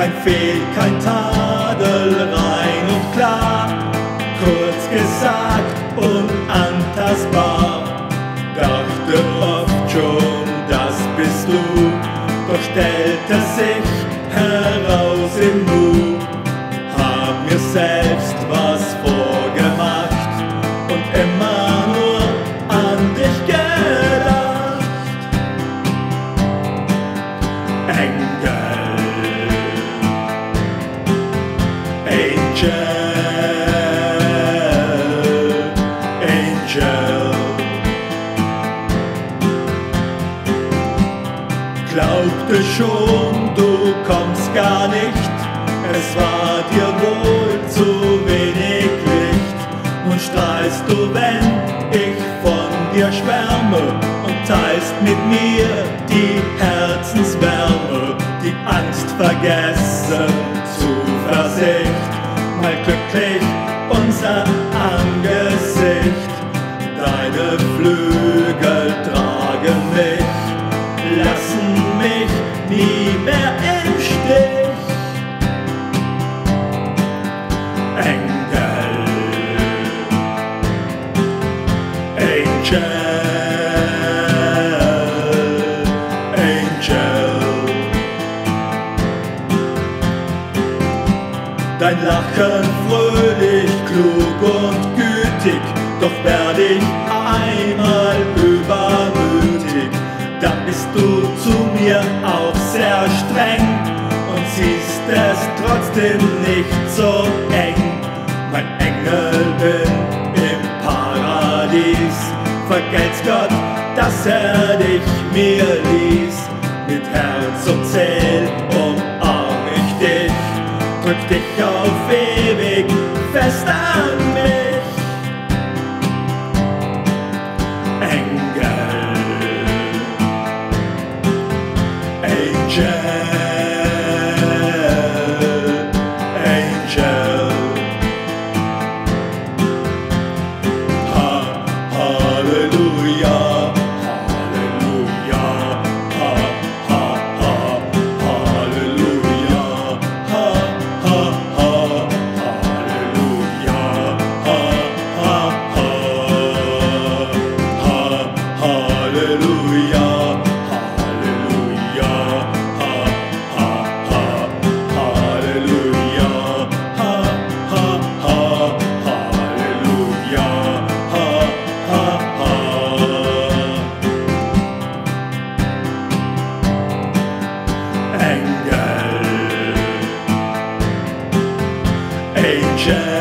kein Fehl, kein Tadel, rein und klar, kurz gesagt unantastbar. Dachte oft schon, das bist du, doch stellte sich heraus im Nu, hab mir selbst was vorgemacht und immer nur an dich gedacht. Engel, Angel, Angel. Glaubte schon, du kommst gar nicht, es war dir wohl zu wenig Licht. Nun strahlst du, wenn ich von dir schwärme und teilst mit mir die Herzenswärme, die Angst vergessen, Zuversicht, mal glücklich unser Angesicht. Deine Flügel tragen mich, lassen mich nie mehr im Stich. Engel, Angel, Angel. Dein Lachen fröhlich, klug und gütig, doch werd ich einmal übermütig. Da bist du zu mir auch sehr streng und siehst es trotzdem nicht so eng. Mein Engel bin im Paradies, vergelt's Gott, dass er dich mir ließ. Mit Herz und Seel umarm ich dich, drück dich auf ewig fest an mich. Angel, Angel, Halleluja, Halleluja, Halleluja, Halleluja, Halleluja. Angel,